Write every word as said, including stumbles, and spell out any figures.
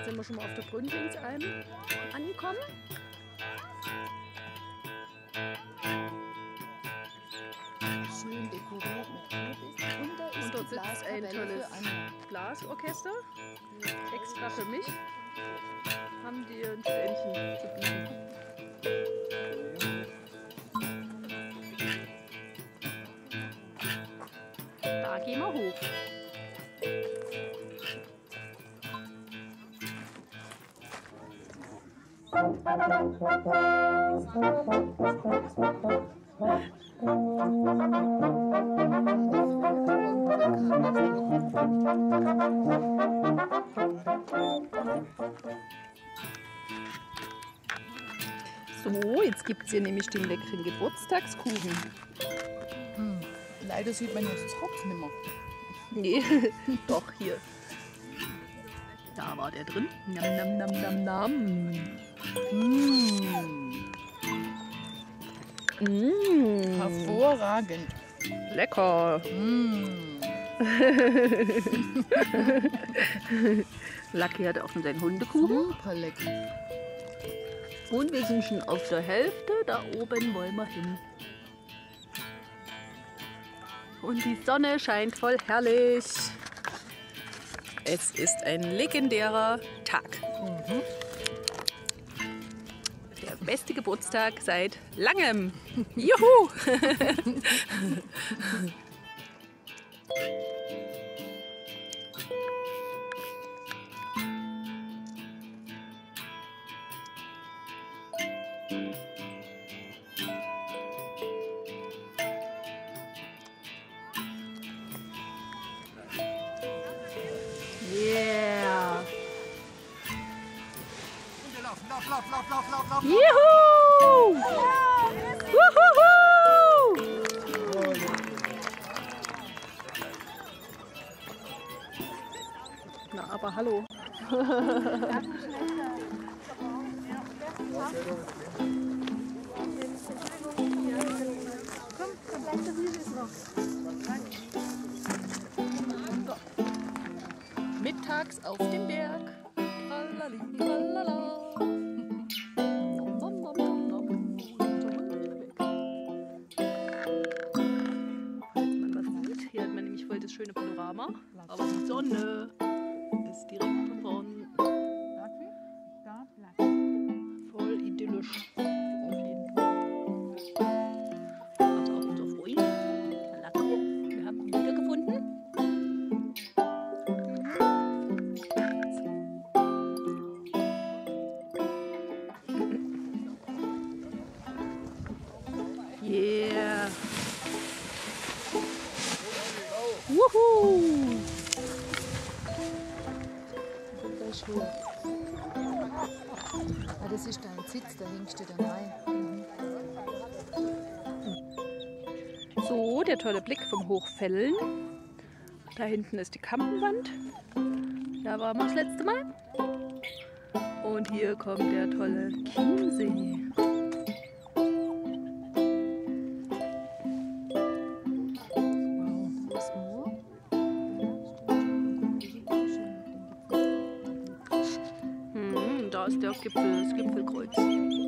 Jetzt sind wir schon mal auf der Gründlingsalm angekommen. Schön dekoriert mit Kürbis. Und da ist Und dort die sitzt ein Blaskapelle tolles für Anja. Blasorchester. Extra für mich haben die ein Ständchen zu bieten. Da gehen wir hoch. So, jetzt gibt es hier nämlich den leckeren Geburtstagskuchen. Hm. Leider sieht man jetzt das Hopf nicht mehr. Nee, doch, hier. Da war der drin. Nam, nam, nam, nam, nam. Mmh. Mmh. Hervorragend. Lecker. Mmh. Lucky hat auch schon seinen Hundekuchen. Super lecker. Und wir sind schon auf der Hälfte. Da oben wollen wir hin. Und die Sonne scheint voll herrlich. Es ist ein legendärer Tag. Mhm. Der beste Geburtstag seit langem. Juhu! Yeah! Lauf, lauf, lauf, lauf, lauf, lauf. Juhu! Wuhuhu! Na, aber hallo. Mittags auf dem Berg. Tralali, tralala. Nom, nom, nom, nom, nom. Unser Hund ist weg. Falls man was sieht, hier hat man nämlich voll das schöne Panorama. Aber die Sonne ist direkt vorn. Voll idyllisch. Auf jeden Fall. Also auch unser Freund, der Lacko. Wir haben ihn wiedergefunden. Yeah. Wuhu. Das ist schön. Ah, das ist dein Sitz, da hängst du dann rein. Mhm. So, der tolle Blick vom Hochfällen. Da hinten ist die Kampenwand. Da waren wir das letzte Mal. Und hier kommt der tolle Chiemsee. Hm, da ist der Gipfel, das Gipfelkreuz.